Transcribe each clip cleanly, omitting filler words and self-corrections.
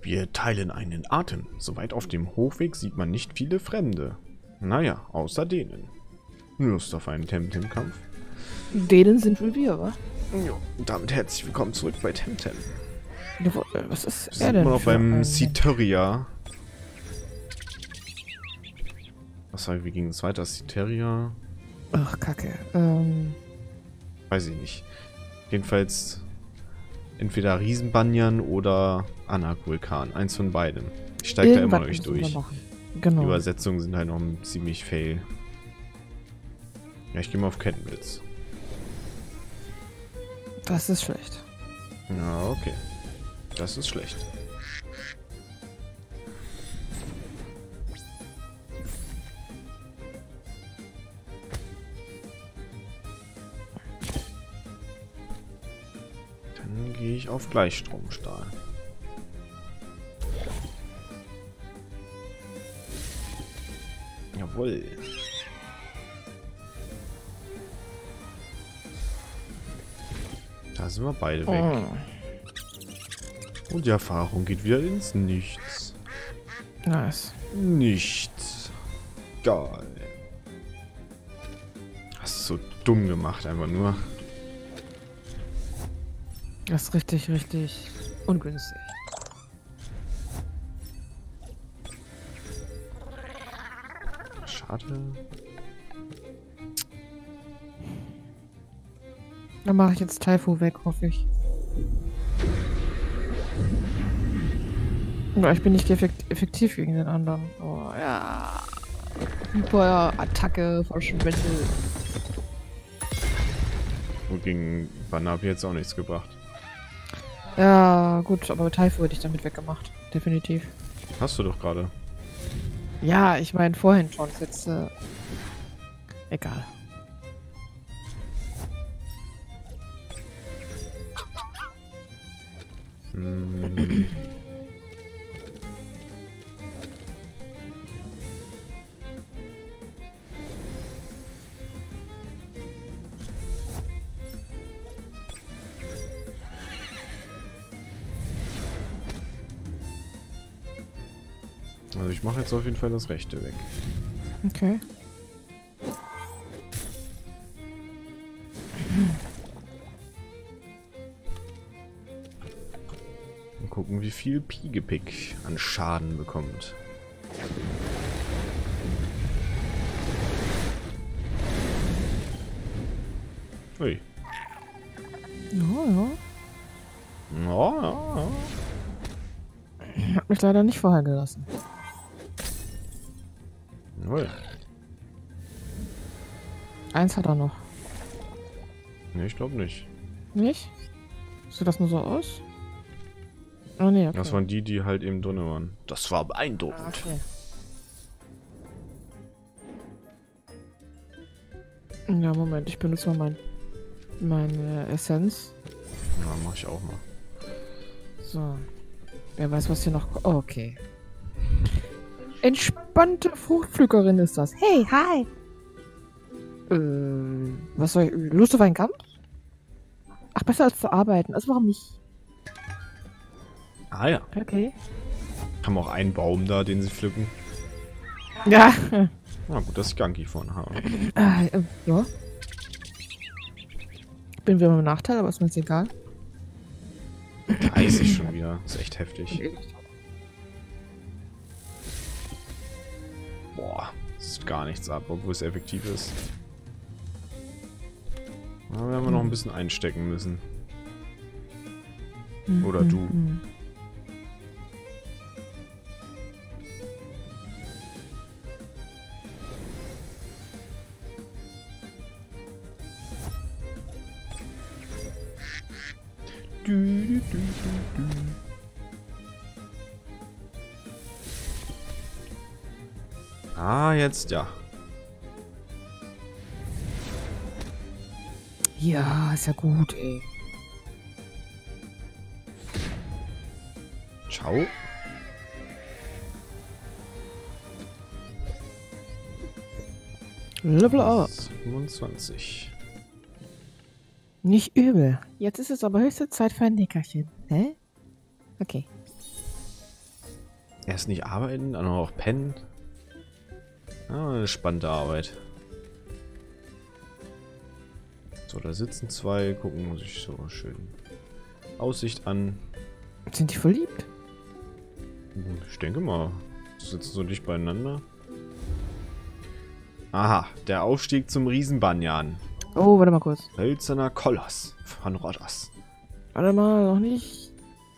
Wir teilen einen Atem. Soweit auf dem Hochweg sieht man nicht viele Fremde. Naja, außer denen. Lust auf einen Temtem-Kampf? Denen sind wohl wir, wa? Jo, und damit herzlich willkommen zurück bei Temtem. Was ist Wir sind immer noch beim Citeria. Was war, wie ging es weiter? Citeria? Ach, Kacke. Weiß ich nicht. Jedenfalls entweder Riesenbanyan oder Anak-Vulkan. Eins von beidem. Ich steige da immer noch nicht durch. Genau. Die Übersetzungen sind halt noch ziemlich fail. Ja, ich gehe mal auf Kettenblitz. Das ist schlecht. Ja, okay. Das ist schlecht. Dann gehe ich auf Gleichstromstahl. Jawohl. Da sind wir beide weg. Und die Erfahrung geht wieder ins Nichts. Nice. Nichts. Geil. Hast du so dumm gemacht, einfach nur. Das ist richtig, richtig ungünstig. Schade. Dann mache ich jetzt Taifu weg, hoffe ich. Ja, ich bin nicht effektiv gegen den anderen. Oh, ja. Super Attacke verschwendet. Und gegen Banner habe ich jetzt auch nichts gebracht. Ja, gut, aber Taifu hätte ich damit weggemacht. Definitiv. Hast du doch gerade. Ja, ich meine vorhin schon. Ist jetzt, egal. Hm. Also ich mache jetzt auf jeden Fall das rechte weg. Okay. Mal gucken, wie viel Piegepick an Schaden bekommt. Ui. Ja. Ja, ja, ja. Hat mich leider nicht vorher gelassen. Jawohl. Eins hat er noch. Ne, ich glaube nicht. Nicht? Sieht das nur so aus? Oh nee, okay. Das waren die, die halt eben drin waren. Das war beeindruckend. Okay. Ja, Moment, ich benutze mal meine Essenz. Ja, mach ich auch mal. So. Wer weiß, was hier noch... Oh, okay. Entspannte Fruchtpflückerin ist das. Hey, hi! Was soll ich... Lust auf einen Kampf? Ach, besser als zu arbeiten. Also warum nicht? Ah ja. Okay. Haben auch einen Baum da, den sie pflücken. Ja. Na gut, dass ich Ganki vorne habe. Ja. Bin wieder im Nachteil, aber ist mir jetzt egal. 30 schon wieder. Ist echt heftig. Boah, das ist gar nichts ab, obwohl es effektiv ist. Da werden wir noch ein bisschen einstecken müssen. Oder du. Ah, jetzt ja. Ja, ist ja gut, ey. Ciao. Level up. 27. Nicht übel. Jetzt ist es aber höchste Zeit für ein Nickerchen. Hä? Okay. Erst nicht arbeiten, dann auch pennen. Ah, eine spannende Arbeit. So, da sitzen zwei, gucken sich so schön Aussicht an. Sind die verliebt? Ich denke mal, sitzen so dicht beieinander. Aha, der Aufstieg zum Riesenbanyan. Oh, warte mal kurz. Hölzerner Koloss von Rhodos. Warte mal, noch nicht.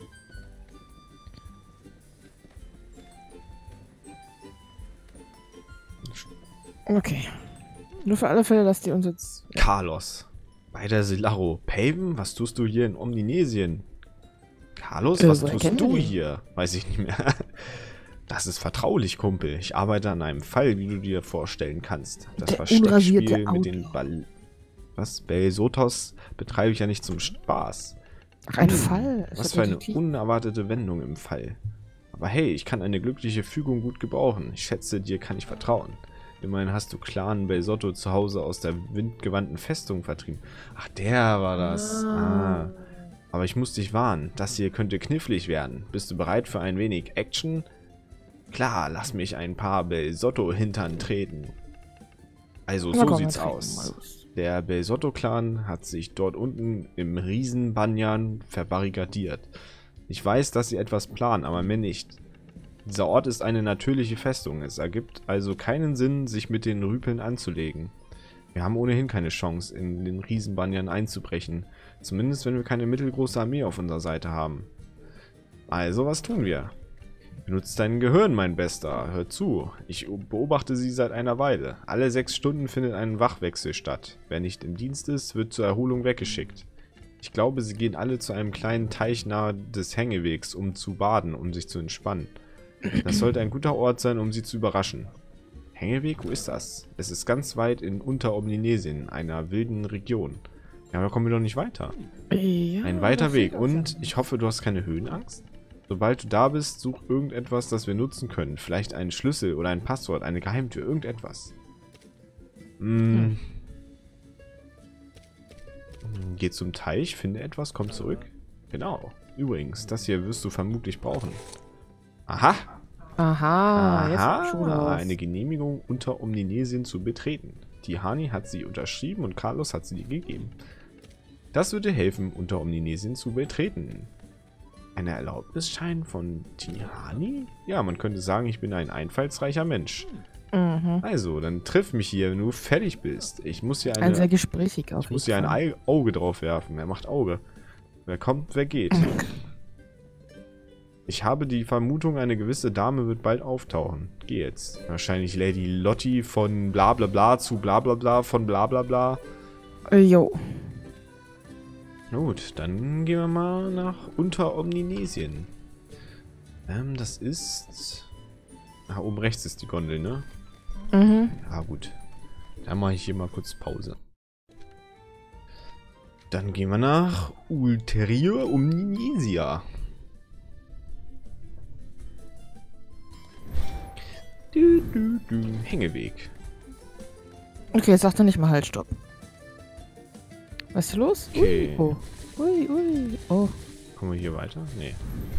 Okay. Nur für alle Fälle, dass die uns jetzt... Carlos. Bei der Silaro. Paven, was tust du hier in Omninesien? Carlos, was woher tust kennen wir du den? hier? Weiß ich nicht mehr. Das ist vertraulich, Kumpel. Ich arbeite an einem Fall, wie du dir vorstellen kannst. Das Der Versteckspiel unrasierte mit den Belsotos betreibe ich ja nicht zum Spaß. Ach, ein Fall. Was für eine unerwartete Wendung im Fall. Aber hey, ich kann eine glückliche Fügung gut gebrauchen. Ich schätze, dir kann ich vertrauen. Immerhin hast du Clan Belsotto zu Hause aus der windgewandten Festung vertrieben. Ach, der war das. Ah. Aber ich muss dich warnen. Das hier könnte knifflig werden. Bist du bereit für ein wenig Action? Klar, lass mich ein paar Belsotto-Hintern treten. Also, so sieht's aus. Der Belsotto-Clan hat sich dort unten im Riesenbanyan verbarrikadiert. Ich weiß, dass sie etwas planen, aber mehr nicht. Dieser Ort ist eine natürliche Festung. Es ergibt also keinen Sinn, sich mit den Rüpeln anzulegen. Wir haben ohnehin keine Chance, in den Riesenbanyan einzubrechen. Zumindest, wenn wir keine mittelgroße Armee auf unserer Seite haben. Also, was tun wir? Benutzt dein Gehirn, mein Bester. Hör zu. Ich beobachte sie seit einer Weile. Alle 6 Stunden findet ein Wachwechsel statt. Wer nicht im Dienst ist, wird zur Erholung weggeschickt. Ich glaube, sie gehen alle zu einem kleinen Teich nahe des Hängewegs, um zu baden, um sich zu entspannen. Das sollte ein guter Ort sein, um sie zu überraschen. Hängeweg, wo ist das? Es ist ganz weit in Unteromninesien, einer wilden Region. Ja, aber da kommen wir doch nicht weiter. Ja, Ein weiter Weg. Und ich hoffe, du hast keine Höhenangst? Sobald du da bist, such irgendetwas, das wir nutzen können. Vielleicht einen Schlüssel oder ein Passwort, eine Geheimtür, irgendetwas. Geh zum Teich, finde etwas, komm zurück. Genau. Übrigens, das hier wirst du vermutlich brauchen. Aha! Aha, jetzt schon raus. Eine Genehmigung unter Omninesien zu betreten. Tihani hat sie unterschrieben und Carlos hat sie dir gegeben. Das würde helfen, unter Omninesien zu betreten. Eine Erlaubnisschein von Tihani? Ja, man könnte sagen, ich bin ein einfallsreicher Mensch. Mhm. Also, dann triff mich hier, wenn du fertig bist. Ich muss hier Ein sehr gesprächig auf ich muss hier ein Auge drauf werfen. Er macht Auge. Wer kommt, wer geht. Ich habe die Vermutung, eine gewisse Dame wird bald auftauchen. Geh jetzt. Wahrscheinlich Lady Lotti von bla bla bla zu bla bla bla von bla bla bla. Jo. Gut, dann gehen wir mal nach Unteromninesien. Das ist... Ah, oben rechts ist die Gondel, ne? Mhm. Ah, gut. Dann mache ich hier mal kurz Pause. Dann gehen wir nach Ulterior Omninesia. Hängeweg. Okay, jetzt sagt er nicht mal halt, stopp. Was ist hier los? Okay. Oh. Ui, ui. Oh. Kommen wir hier weiter? Nee.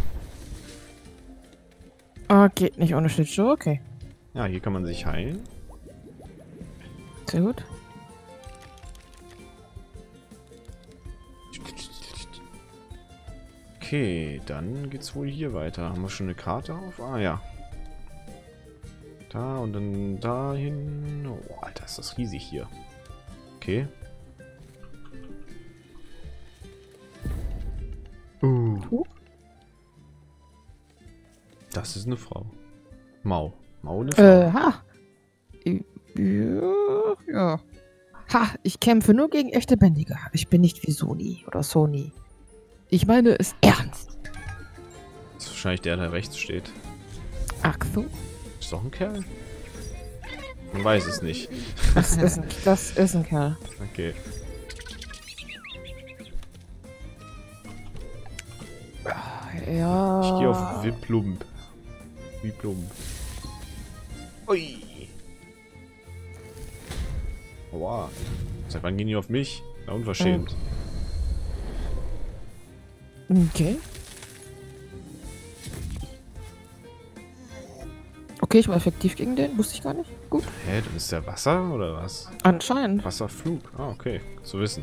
Ah, geht nicht ohne Schlittschuh, okay. Ja, hier kann man sich heilen. Sehr gut. Okay, dann geht's wohl hier weiter. Haben wir schon eine Karte auf? Ah, ja. Da und dann dahin. Oh, Alter, ist das riesig hier. Okay. Das ist eine Frau. Mau. Mau eine Frau. Ha. Ja. Ha, ich kämpfe nur gegen echte Bändiger. Ich bin nicht wie Sony oder Sony. Ich meine es ernst. Das ist wahrscheinlich der, der rechts steht. Ach so. Ist doch ein Kerl? Man weiß es nicht. Das ist ein Kerl. Okay. Ja. Ich gehe auf Wiplump. Wiplump. Ui. Wow. Seit wann gehen die auf mich? Na, unverschämt. Okay. Okay, ich war effektiv gegen den. Wusste ich gar nicht. Gut. Hä, dann ist der Wasser oder was? Anscheinend. Wasserflug. Ah, okay. Zu wissen.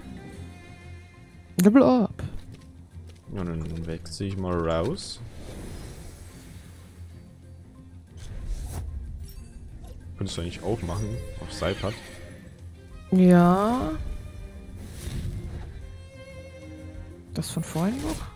Level up. Ja, dann wechsle ich mal raus. Könntest du eigentlich auch machen, auf Seipad. Ja. Das von vorhin noch?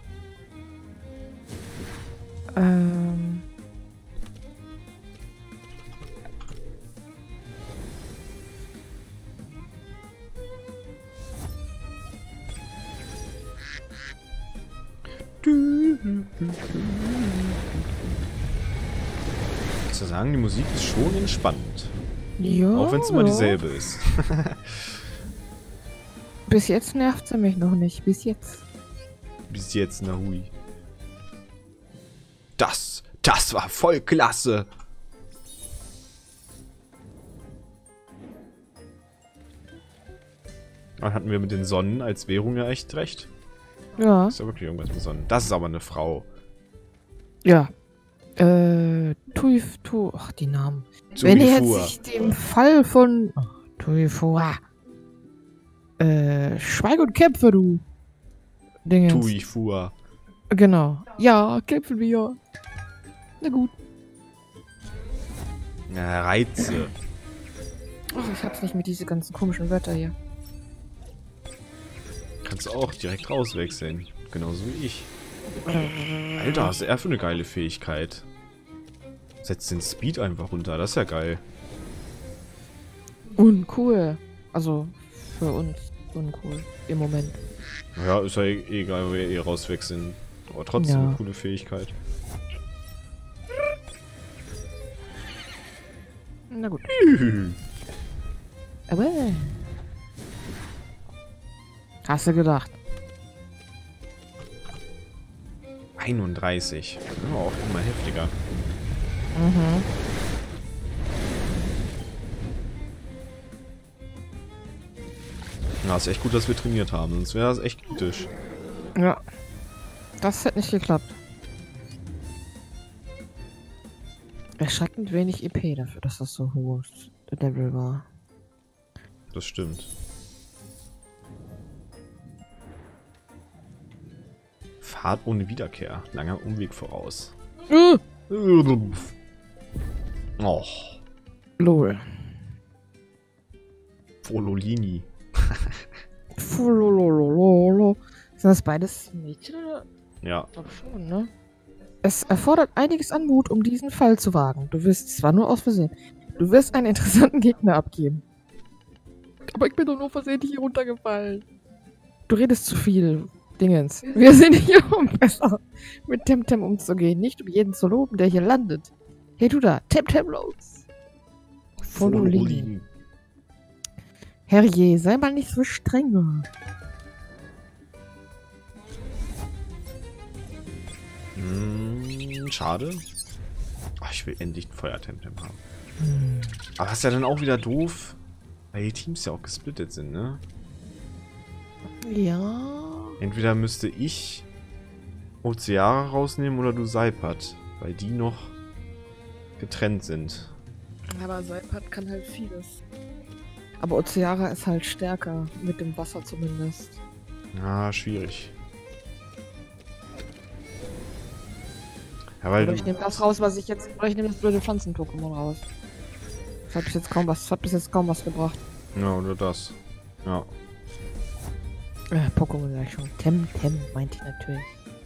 Zu sagen, die Musik ist schon entspannend. Ja. Auch wenn es immer dieselbe ist. Bis jetzt nervt sie mich noch nicht. Bis jetzt. Bis jetzt, na hui. Das war voll klasse. Dann hatten wir mit den Sonnen als Währung ja echt recht. Ja. Ist ja wirklich irgendwas mit Sonnen. Das ist aber eine Frau. Ja. Ach, die Namen. Wenn ihr jetzt sich dem Fall von Tuifua. Schweig und kämpfe, du. Dingens. Tuifua. Genau. Ja, kämpfen wir. Na gut. Ja, Reize. Ach, ich hab's nicht mit diesen ganzen komischen Wörtern hier. Kannst du auch direkt rauswechseln. Genauso wie ich. Alter, was ist er für eine geile Fähigkeit. Setzt den Speed einfach runter, das ist ja geil. Uncool. Also, für uns uncool. Im Moment. Ja, ist ja egal, wir rauswechseln. Aber trotzdem Ja. eine coole Fähigkeit. Na gut. Aber. Hast du gedacht? 31. Ja, auch immer heftiger. Mhm. Ja, ist echt gut, dass wir trainiert haben, sonst wäre das echt kritisch. Ja. Das hätte nicht geklappt. Erschreckend wenig EP dafür, dass das so hohes Level war. Das stimmt. Fahrt ohne Wiederkehr. Langer Umweg voraus. Oh. Lol. Fololini. Fulololololo. Sind das beides Mädchen oder? Ja. Ich glaube schon, ne? Es erfordert einiges an Mut, um diesen Fall zu wagen. Du wirst zwar nur aus Versehen. Du wirst einen interessanten Gegner abgeben. Aber ich bin doch nur versehentlich hier runtergefallen. Du redest zu viel, Dingens. Wir sind hier, um besser mit Temtem umzugehen. Nicht um jeden zu loben, der hier landet. Hey du da, Temtem los. Fololini. Herrje, sei mal nicht so streng. Schade. Ach, ich will endlich ein Feuertemtem haben. Aber das ist ja dann auch wieder doof, weil die Teams ja auch gesplittet sind, ne? Ja. Entweder müsste ich Oceara rausnehmen oder du Seipad, weil die noch getrennt sind. Aber Seipad kann halt vieles. Aber Oceara ist halt stärker, mit dem Wasser zumindest. Ja, schwierig. Ja, weil Oder ich nehme das raus, was ich jetzt. Oder ich nehme das blöde Pflanzen-Pokémon raus. Das hat bis jetzt kaum was gebracht. Ja, oder das. Ja. Pokémon sag ich schon. Temtem meinte ich natürlich.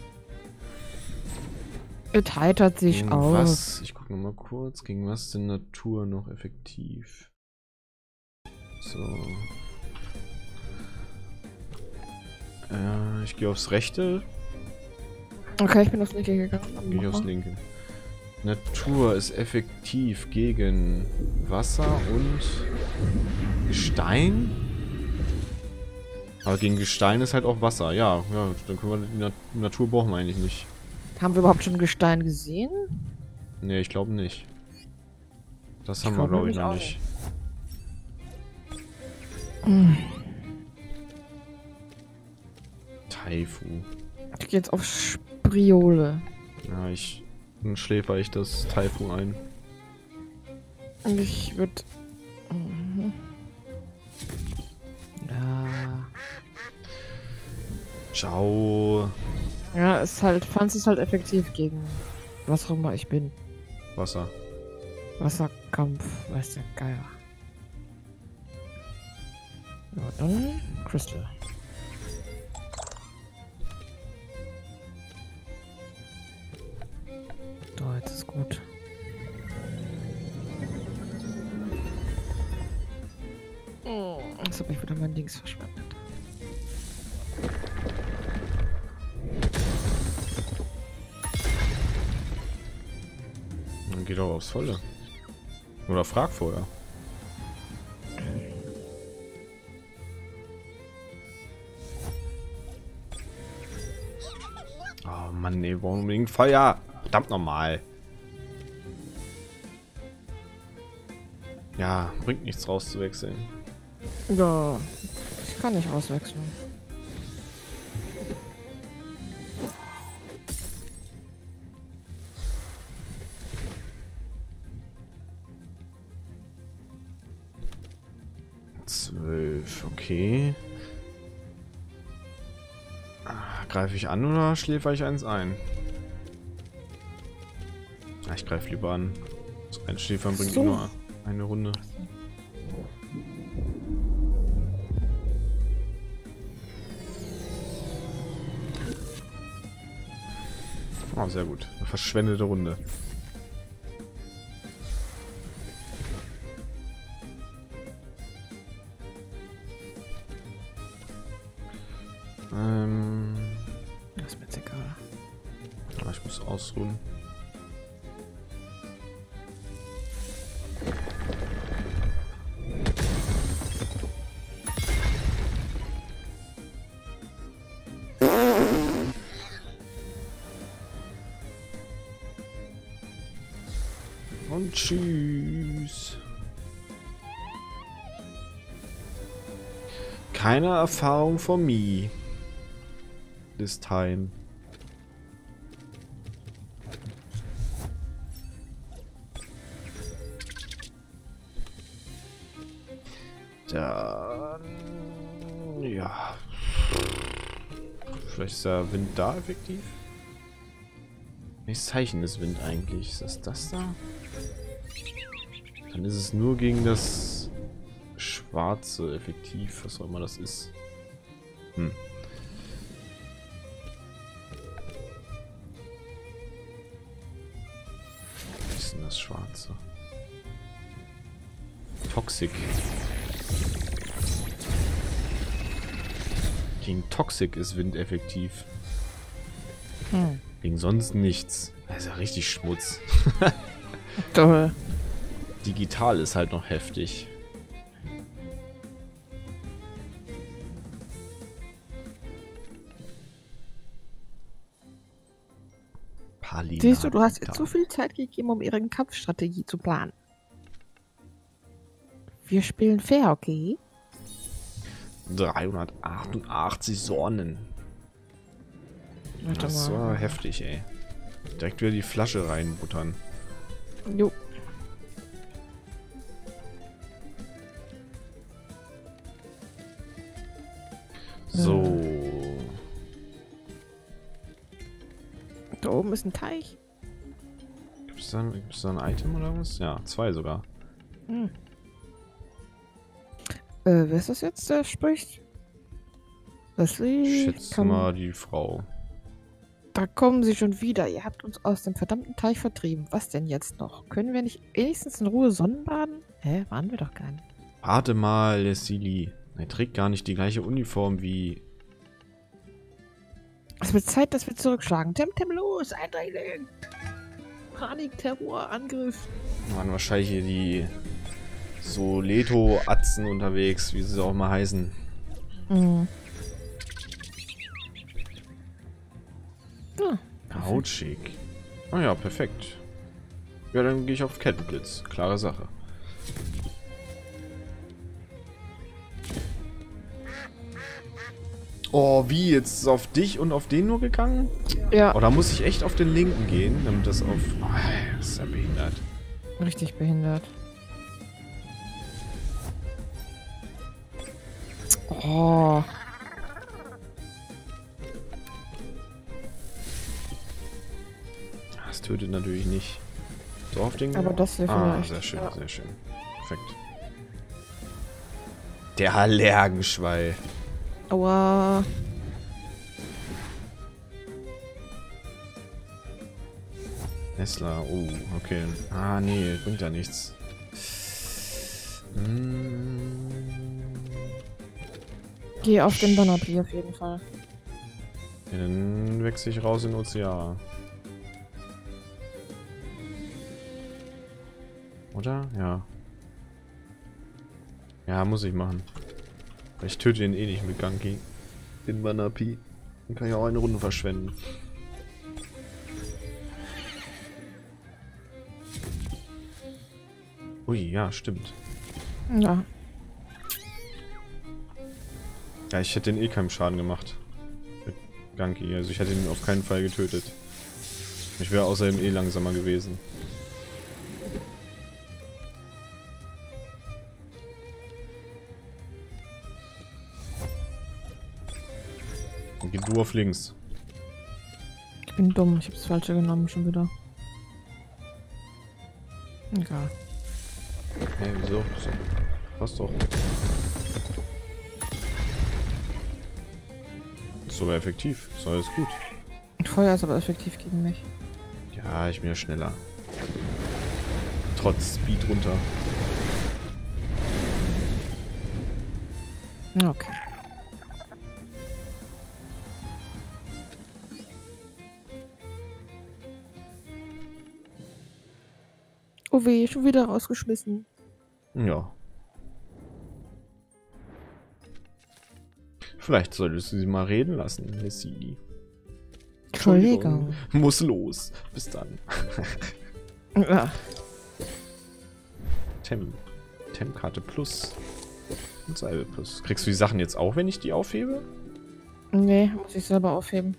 Es heitert sich Gegen aus. was? Ich gucke nochmal kurz. Gegen was ist denn Natur noch effektiv? So. Ich gehe aufs rechte. Okay, ich bin aufs linke gegangen. Gehe ich aufs linke. Natur ist effektiv gegen Wasser und Gestein. Aber gegen Gestein ist halt auch Wasser. Ja, dann können wir die Natur brauchen wir eigentlich nicht. Haben wir überhaupt schon Gestein gesehen? Ne, ich glaube nicht. Das haben wir, glaube ich, noch nicht. Taifu. Ich gehe jetzt auf Spriole. Ja, dann schläfer ich das Taifu ein. Ich würde... Ja. Ciao. Ja, ist halt... Pflanze ist halt effektiv gegen... Was auch immer ich bin. Wasser. Wasserkampf, weiß der Geier. Ja, dann Crystal. So, jetzt ist gut. Jetzt habe ich wieder mein Dings verschwendet. Dann geht auch aufs Volle. Oder frag vorher. Oh Mann, nee, warum unbedingt Feuer? Verdammt normal. Ja, bringt nichts rauszuwechseln. Ja, ich kann nicht auswechseln. Okay. Greife ich an oder schläfer ich eins ein? Ich greife lieber an. Das Einschläfern bringt nur eine Runde. Oh, sehr gut. Eine verschwendete Runde. Das ist mir jetzt egal. Ich muss ausruhen. Und tschüss. Keine Erfahrung von me. This time. Dann... Ja. Vielleicht ist der Wind da effektiv? Welches Zeichen ist Wind eigentlich? Ist das da? Dann ist es nur gegen das Schwarze effektiv, was auch immer das ist. Hm. Was ist denn das Schwarze? Toxic. Gegen Toxic ist Wind effektiv. Gegen sonst nichts. Das ist ja richtig Schmutz. Toll. Digital ist halt noch heftig. Palina. Siehst du, du hast jetzt so viel Zeit gegeben, um ihre Kampfstrategie zu planen. Wir spielen fair, okay? 388 Sonnen. Das ist so heftig, ey. Direkt wieder die Flasche reinbuttern. Jo. So. Da oben ist ein Teich. Gibt es da ein Item oder was? Ja, 2 sogar. Hm. Wer ist das jetzt, der spricht? Leslie? Ich schätze mal die Frau. Da kommen sie schon wieder. Ihr habt uns aus dem verdammten Teich vertrieben. Was denn jetzt noch? Können wir nicht wenigstens in Ruhe Sonnenbaden? Hä? Waren wir doch gar nicht. Warte mal, Leslie. Er trägt gar nicht die gleiche Uniform wie... Es wird Zeit, dass wir zurückschlagen. Temtem los! Eindringling! Panik, Terror, Angriff. Waren wahrscheinlich hier die Soleto-Atzen unterwegs, wie sie auch mal heißen. Mhm. Ah, Hautschick. Ah ja, perfekt. Ja, dann gehe ich auf Kettenblitz. Klare Sache. Oh, wie? Jetzt ist es auf dich und auf den nur gegangen? ja, Oh, da muss ich echt auf den linken gehen, damit das auf... Oh, das ist ja behindert. richtig behindert. Oh. Das tötet natürlich nicht. So auf den. Aber das hier Ah, vielleicht. sehr schön, Ja. sehr schön. Perfekt. Der Allergenschwall. Aua. Nestler, oh, okay. Ah, nee, bringt ja nichts. Geh auf den Bannerpie auf jeden Fall. Ja, dann wechsle ich raus in den Ozean. Oder? Ja. Ja, muss ich machen. Ich töte den eh nicht mit Ganki. Den Bannerpie. Dann kann ich auch eine Runde verschwenden. Ui, ja, stimmt. Ja. Ja, ich hätte den eh keinen Schaden gemacht. Mit Ganki. Also ich hätte ihn auf keinen Fall getötet. Ich wäre außerdem eh langsamer gewesen. Dann geh du auf links. Ich bin dumm. Ich hab's Falsche genommen schon wieder. Egal. Hä, wieso? Passt doch. Ist sogar effektiv. Ist alles gut. Feuer ist aber effektiv gegen mich. Ja, ich bin ja schneller. Trotz Speed runter. Okay. Oh weh, schon wieder rausgeschmissen. Ja. Vielleicht solltest du sie mal reden lassen, Missy. Entschuldigung. Muss los. Bis dann. Ja. Temkarte Plus. Und Salbe Plus. Kriegst du die Sachen jetzt auch, wenn ich die aufhebe? Nee, muss ich selber aufheben.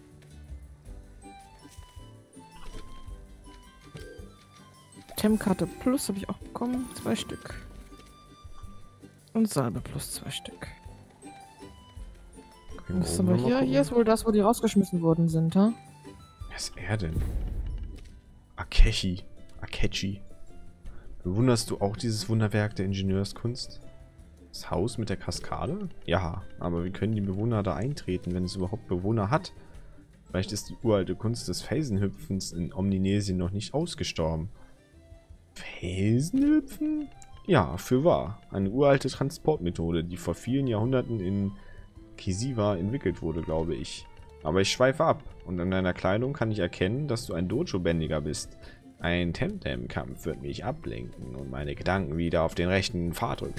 Temkarte Plus habe ich auch bekommen. 2 Stück. Und Salbe Plus 2 Stück. Okay, Das ist oben aber noch mal hier ist wohl das, wo die rausgeschmissen worden sind, ha? Wer ist er denn? Akechi. Bewunderst du auch dieses Wunderwerk der Ingenieurskunst? Das Haus mit der Kaskade? Ja, aber wie können die Bewohner da eintreten, wenn es überhaupt Bewohner hat? Vielleicht ist die uralte Kunst des Felsenhüpfens in Omninesien noch nicht ausgestorben. Felsenhüpfen? Ja, fürwahr. Eine uralte Transportmethode, die vor vielen Jahrhunderten in Kisiwa entwickelt wurde, glaube ich. Aber ich schweife ab und an deiner Kleidung kann ich erkennen, dass du ein Dojo-Bändiger bist. Ein Temtem-Kampf wird mich ablenken und meine Gedanken wieder auf den rechten Pfad rücken.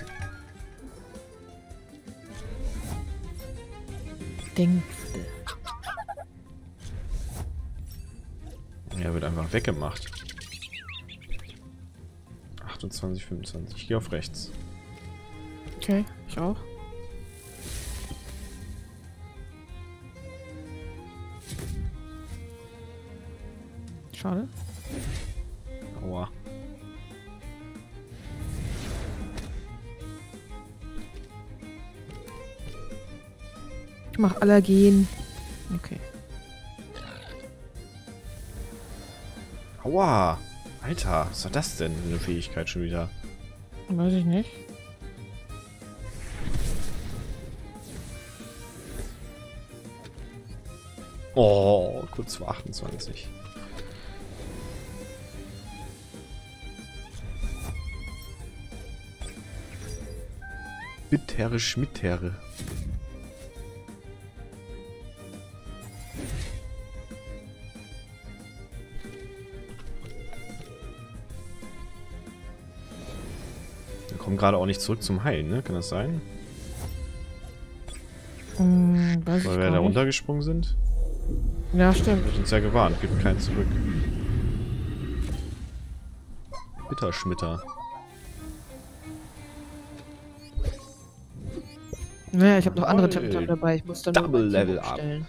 Denkste. Er wird einfach weggemacht. 28, 25. Ich gehe auf rechts. Okay, ich auch. Schade. Aua. Ich mach Allergen. Okay. Aua. Alter, was war das denn für eine Fähigkeit schon wieder? Weiß ich nicht. Oh, kurz vor 28. Bittere Schmittere. Wir kommen gerade auch nicht zurück zum Heilen, ne? Kann das sein? Weiß ich Weil wir gar da nicht. runtergesprungen sind? Ja, stimmt. Wir haben uns ja gewarnt, gibt keinen zurück. Bitterschmitter. Naja, ich habe noch andere Jawohl. Temtem dabei. Ich muss dann Double nur mein Team Level up. umstellen.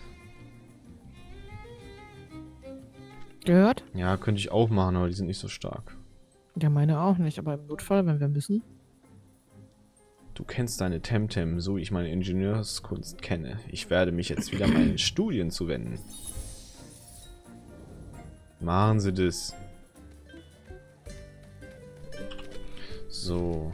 Gehört? Ja, könnte ich auch machen, aber die sind nicht so stark. Ja, meine auch nicht. Aber im Notfall, wenn wir müssen. Du kennst deine Temtem, so ich meine Ingenieurskunst kenne. Ich werde mich jetzt wieder meinen Studien zuwenden. Machen Sie das. So.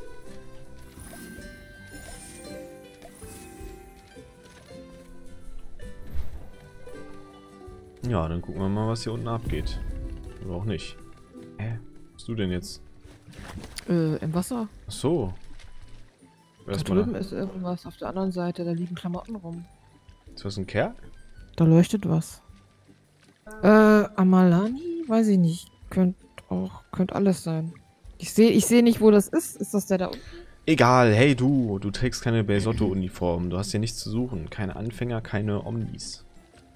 Ja, dann gucken wir mal, was hier unten abgeht. Oder auch nicht. Hä? Was bist du denn jetzt? Im Wasser. Ach so. Da drüben ist irgendwas. Auf der anderen Seite, da liegen Klamotten rum. Ist das ein Kerl? Da leuchtet was. Amalani? Weiß ich nicht. Könnte alles sein. Ich seh nicht, wo das ist. Ist das der da unten? Egal, hey du trägst keine Beisotto-Uniform. Du hast hier nichts zu suchen. Keine Anfänger, keine Omnis.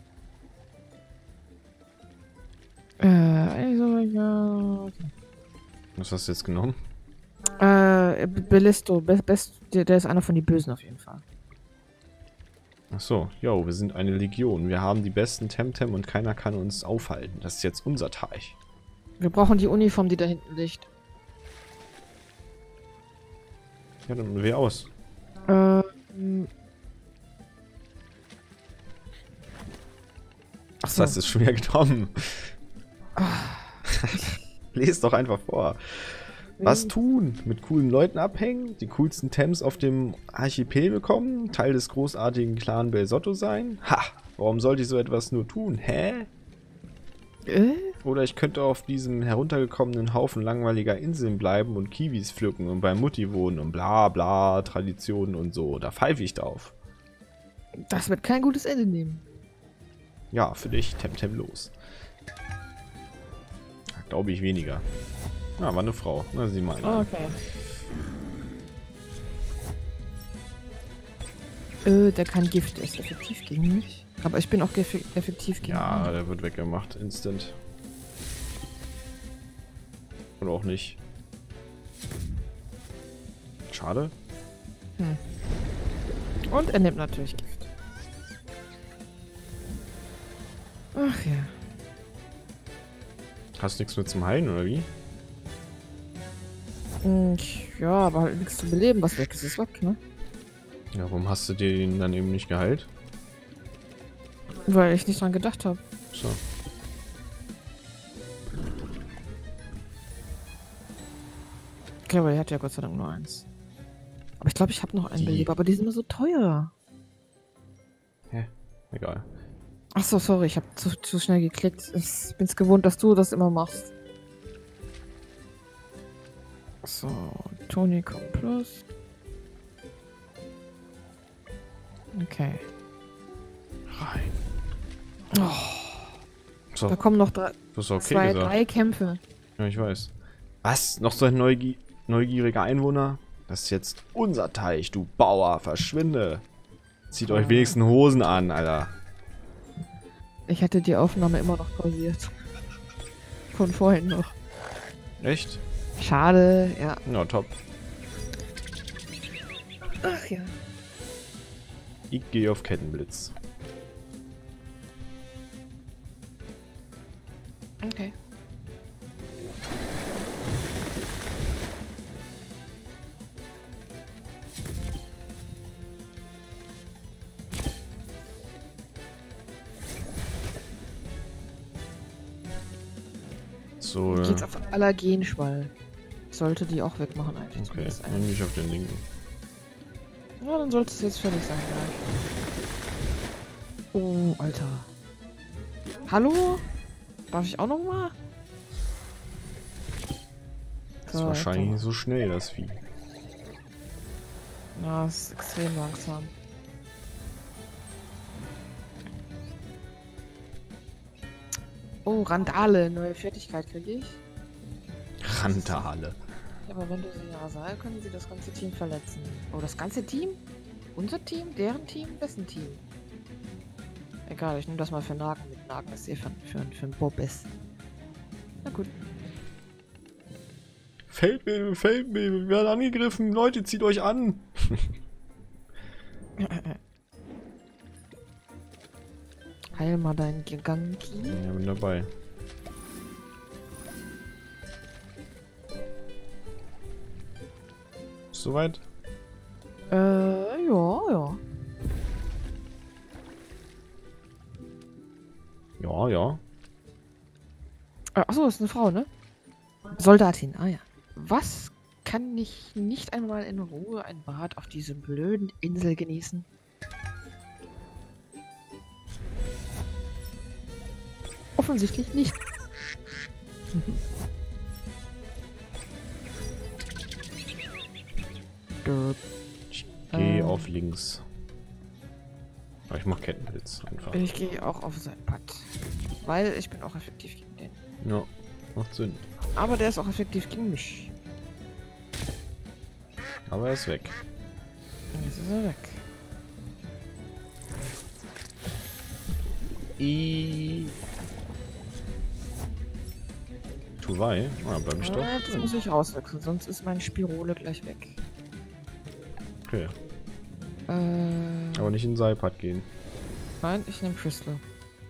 Also, ja. Was hast du jetzt genommen? Bellisto. Der ist einer von den Bösen auf jeden Fall. Ach so, jo, wir sind eine Legion. Wir haben die besten Temtem und keiner kann uns aufhalten. Das ist jetzt unser Teich. Wir brauchen die Uniform, die da hinten liegt. Ja, dann wähl aus. Ach so. Das ist schon wieder genommen. Lest doch einfach vor. Was tun? Mit coolen Leuten abhängen? Die coolsten Tems auf dem Archipel bekommen? Teil des großartigen Clan Belsotto sein? Ha! Warum sollte ich so etwas nur tun? Hä? Oder ich könnte auf diesem heruntergekommenen Haufen langweiliger Inseln bleiben und Kiwis pflücken und bei Mutti wohnen und bla bla, Traditionen und so. Da pfeife ich drauf. Das wird kein gutes Ende nehmen. Ja, für dich, Temtem los. Glaube ich weniger. Na, war eine Frau. Na, sieh mal. Okay. Der kann Gift. Der ist effektiv gegen mich. Aber ich bin auch effektiv gegen Ja, ihn. der wird weggemacht. Instant. Oder auch nicht. Schade. Und er nimmt natürlich Gift. Ach ja. Hast du nichts mehr zum Heilen, oder wie? Ja, aber halt nichts zu beleben. Was weg ist, ist weg, ne? Ja, warum hast du den dann eben nicht geheilt? Weil ich nicht dran gedacht habe. So. Okay, aber er hat ja Gott sei Dank nur eins. Aber ich glaube, ich habe noch einen Beleber, aber die sind immer so teuer. Hä? Egal. Achso, sorry, ich habe zu schnell geklickt. Ich bin's gewohnt, dass du das immer machst. So, Tonikum Plus. Okay. Rein. So, Da kommen noch das ist okay zwei, gesagt. 3 Kämpfe. Ja, ich weiß. Was? Noch so ein neugieriger Einwohner? Das ist jetzt unser Teich, du Bauer. Verschwinde. Zieht euch wenigstens Hosen an, Alter. Ich hatte die Aufnahme immer noch pausiert. Von vorhin noch. Echt? Schade, ja. Ja, top. Ach ja. Ich gehe auf Kettenblitz. Okay. So, Geht's auf Allergenschwall. Sollte die auch wegmachen eigentlich. okay, Zumindest einen. nehme ich auf den linken. Ja, dann sollte es jetzt fertig sein gleich. Oh, Alter. Hallo? Darf ich auch noch mal? Das ist wahrscheinlich nicht so schnell, das Vieh. Ja, es ist extrem langsam. Oh, Randale. Neue Fertigkeit kriege ich. Randale. Ja, aber wenn du sie Rasal, können sie das ganze Team verletzen. Oh, das ganze Team? Unser Team? Deren Team? Wessen Team? Egal, ich nehme das mal für Nagen mit. Nagen ist eh für ein Bobbes. Na gut. Feldwebel, wir werden angegriffen. Leute, zieht euch an. Heil mal deinen Giganki. Ja, bin dabei. Soweit? Ja. Ja, ja. Achso, ist eine Frau, ne? Soldatin, ah ja. Was kann ich nicht einmal in Ruhe ein Bad auf dieser blöden Insel genießen? Offensichtlich nicht. Ich gehe auf links. Aber ich mach Kettenblitz einfach. Ich gehe auch auf sein Pad. Weil ich bin auch effektiv gegen den. Ja, macht Sinn. Aber der ist auch effektiv gegen mich. Aber er ist weg. Und jetzt ist er weg. Tuwei? Ah, bleib ich doch. Das muss ich rauswechseln, sonst ist meine Spirole gleich weg. Okay. Aber nicht in Seipad gehen. Nein, ich nehme Crystal.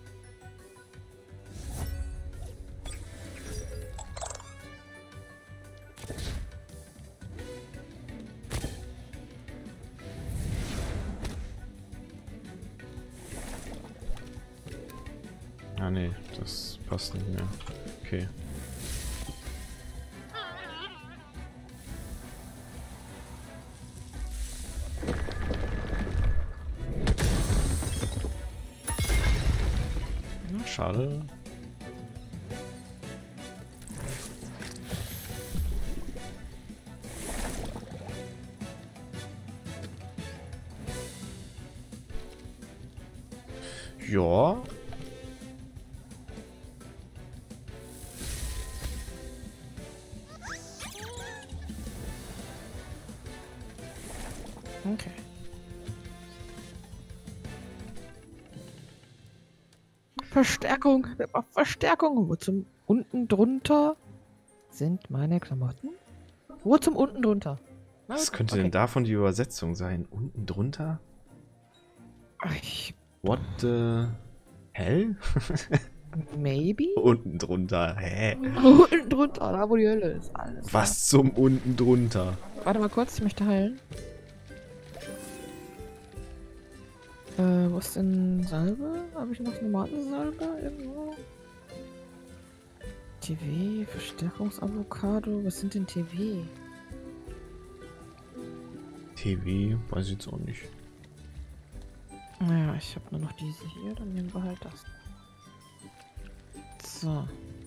Ah nee, das passt nicht mehr. Okay. Na, schade. Ja. Okay. Verstärkung. Verstärkung. Wo zum unten drunter sind meine Klamotten? Wo zum unten drunter? Na Was gut, könnte denn davon die Übersetzung sein? Unten drunter? Ich, What the hell? maybe? Unten drunter. Hä? Unten drunter, da wo die Hölle ist. Alles klar. Was zum unten drunter? Warte mal kurz, ich möchte heilen. Wo ist denn Salbe? Habe ich noch normale Salbe irgendwo? TV, Verstärkungsavocado. Was sind denn TV? TV, weiß ich jetzt auch nicht. Naja, ich habe nur noch diese hier, dann nehmen wir halt das. So.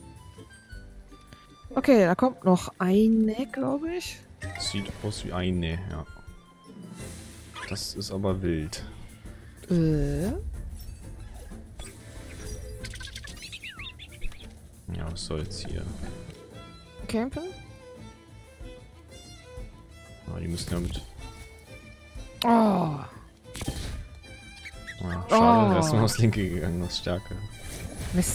Okay, da kommt noch eine, glaube ich. Sieht aus wie eine, ja. Das ist aber wild. Ja, was soll's hier? Campen? Ah, die müssen ja mit. Oh, Ah, schade, Oh. erstmal aufs linke gegangen, aus Stärke. Mist.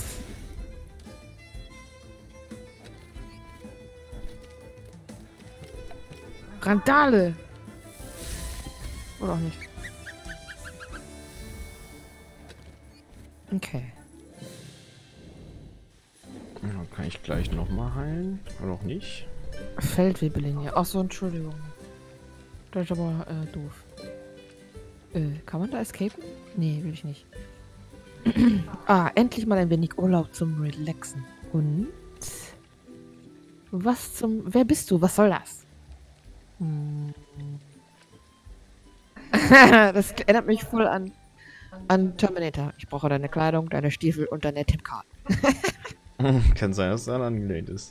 Randale! Oder auch nicht. Okay. Ja, kann ich gleich nochmal heilen? Oder auch nicht? Feldwebellinie. Achso, Entschuldigung. Das ist aber doof. Kann man da escapen? Nee, will ich nicht. Endlich mal ein wenig Urlaub zum Relaxen. Und? Was zum... Wer bist du? Was soll das? Das erinnert mich voll an Terminator. Ich brauche deine Kleidung, deine Stiefel und deine Tippkarte. Kann sein, dass daran angelehnt ist.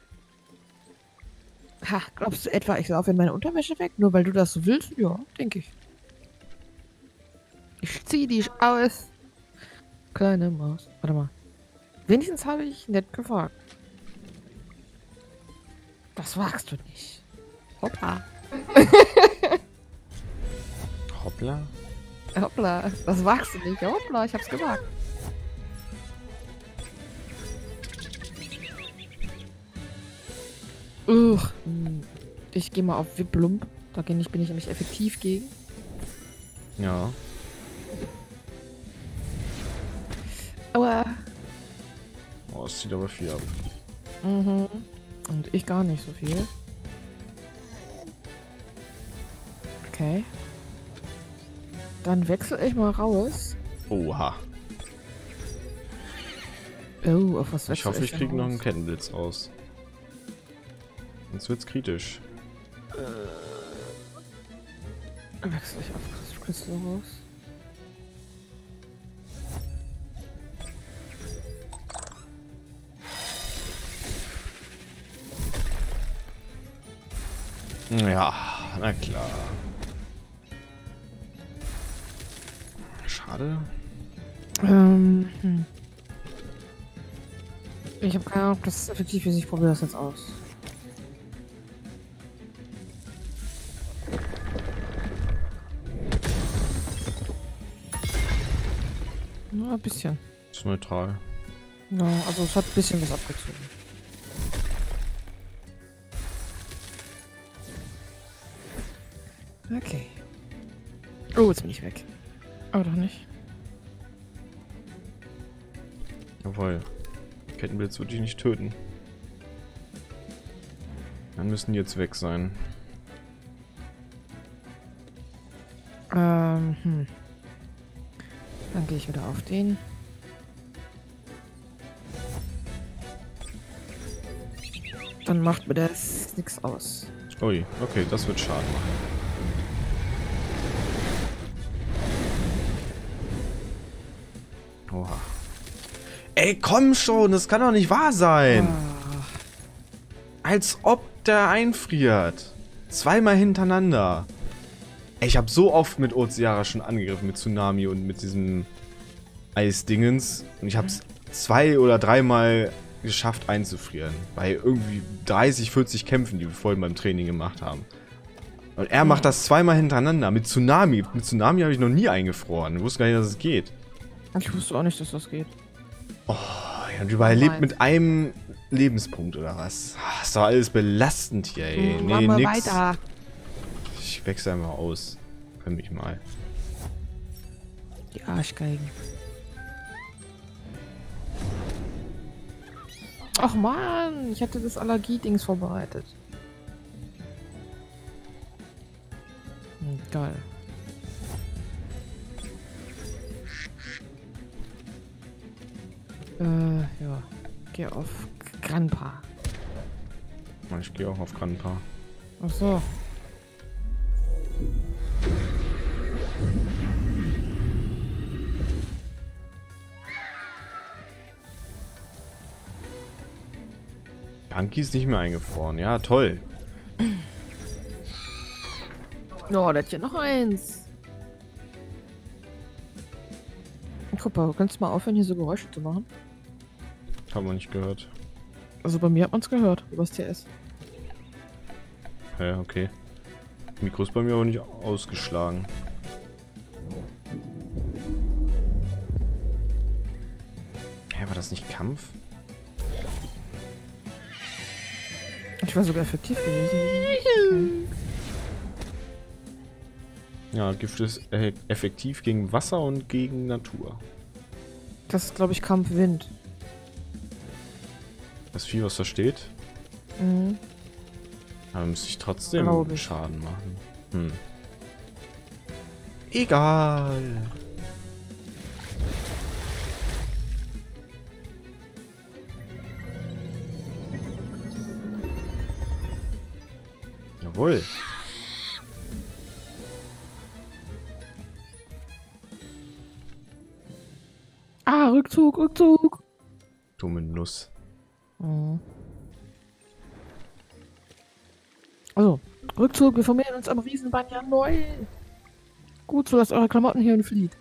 Ha, glaubst du etwa, ich laufe in meine Unterwäsche weg? Nur weil du das so willst? Ja, denke ich. Ich zieh dich aus. Kleine Maus. Warte mal. Wenigstens habe ich nett gefragt. Das wagst du nicht. Hoppla. Hoppla. Hoppla. Das wagst du nicht. Hoppla, ich hab's gewagt. Ich gehe mal auf Wiplump. Da bin ich nämlich effektiv gegen. Ja. Aua. Oh, es zieht aber viel ab. Mhm. Und ich gar nicht so viel. Okay. Dann wechsle ich mal raus. Oha. Oh, auf was wechsle Ich hoffe, ich kriege denn noch einen raus? Kettenblitz aus. Sonst wird's kritisch. Wechsle ich auf Crystal raus. Ja, na klar. Schade. Ich habe keine Ahnung, ob das effektiv ist. Ich probiere das jetzt aus. Nur ein bisschen. Ist neutral. Ja, also es hat ein bisschen was abgezogen. Okay. Oh, jetzt bin ich weg. Aber doch nicht. Jawohl. Kettenblitz würde ich nicht töten. Dann müssen die jetzt weg sein. Dann gehe ich wieder auf den. Dann macht mir das nichts aus. Ui, okay, das wird Schaden machen. Oha. Ey, komm schon, das kann doch nicht wahr sein. Als ob der einfriert. Zweimal hintereinander. Ey, ich habe so oft mit Ozeara schon angegriffen, mit Tsunami und mit diesem Eisdingens. Und ich habe es 2- oder 3-mal geschafft einzufrieren. Bei irgendwie 30, 40 Kämpfen, die wir vorhin beim Training gemacht haben. Und er macht das 2-mal hintereinander. Mit Tsunami. Mit Tsunami habe ich noch nie eingefroren. Ich wusste gar nicht, dass es geht. Ich wusste auch nicht, dass das geht. Oh, ja, und überlebt mit einem Lebenspunkt oder was? Das ist doch alles belastend hier, ey. Nee, Mach mal nix. weiter. Ich wechsle einfach aus. Können mich mal. Die Arschgeigen. Ach man, ich hatte das Allergie-Dings vorbereitet. Geil. Ja. Geh auf Grandpa. Ich gehe auch auf Grandpa. Ach so. Punky ist nicht mehr eingefroren. Ja, toll. Oh, da hat hier noch eins. Guck mal, du kannst mal aufhören, hier so Geräusche zu machen. Haben wir nicht gehört. Also bei mir hat man es gehört, über das TS. Ja, okay. Mikro ist bei mir aber nicht ausgeschlagen. Hä, war das nicht Kampf? Ich war sogar effektiv gewesen. Ja, Gift ist effektiv gegen Wasser und gegen Natur. Das ist, glaube ich, Kampf Wind. Das Vieh, was da steht? Mhm. Aber müsste ich trotzdem Glaube ich. Schaden machen. Hm. Egal. Jawohl. Ah, Rückzug, Rückzug. Dumme Nuss. Mhm. Also, Rückzug, wir vermehren uns am Riesenbanyan neu. Gut, so lasst eure Klamotten hier und flieht.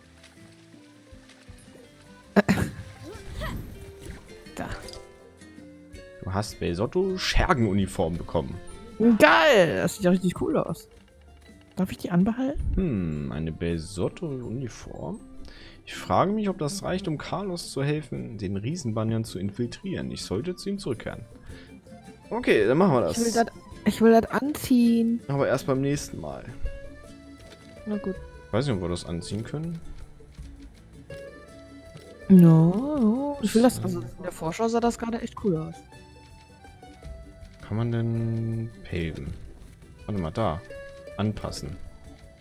Da. Du hast bei Sotto Schergenuniform bekommen. Geil, das sieht ja richtig cool aus. Darf ich die anbehalten? Eine Besotto-Uniform? Ich frage mich, ob das reicht, um Carlos zu helfen, den Riesenbanyan zu infiltrieren. Ich sollte zu ihm zurückkehren. Okay, dann machen wir das. Ich will das anziehen. Aber erst beim nächsten Mal. Na gut. Ich weiß nicht, ob wir das anziehen können. No, ich will das. Also in der Vorschau sah das gerade echt cool aus. Kann man denn paven? Warte mal, da. Anpassen.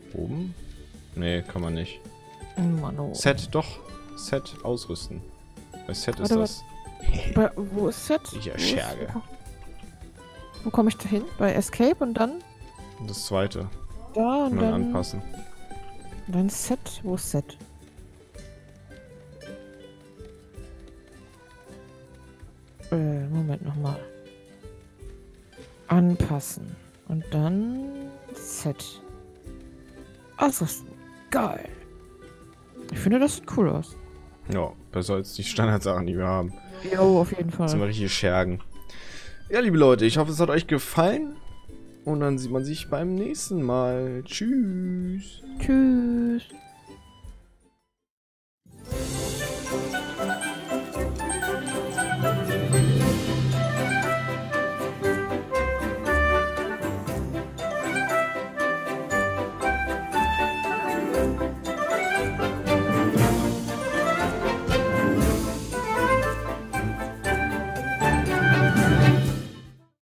Oben? Nee, kann man nicht. Mano. Set, doch. Set ausrüsten. Bei Set ist Warte, das. Wo ist Set? Ich erscherge. Wo komme ich da hin? Bei Escape und dann? Das zweite. Da und Und dann dann anpassen. Und dann Set. Wo ist Set? Moment nochmal. Anpassen. Und dann Set. Ausrüsten. Geil. Ich finde, das sieht cool aus. Ja, besser als die Standardsachen, die wir haben. Jo, auf jeden Jetzt sind wir Fall. richtig Schergen. Ja, liebe Leute, ich hoffe, es hat euch gefallen. Und dann sieht man sich beim nächsten Mal. Tschüss. Tschüss.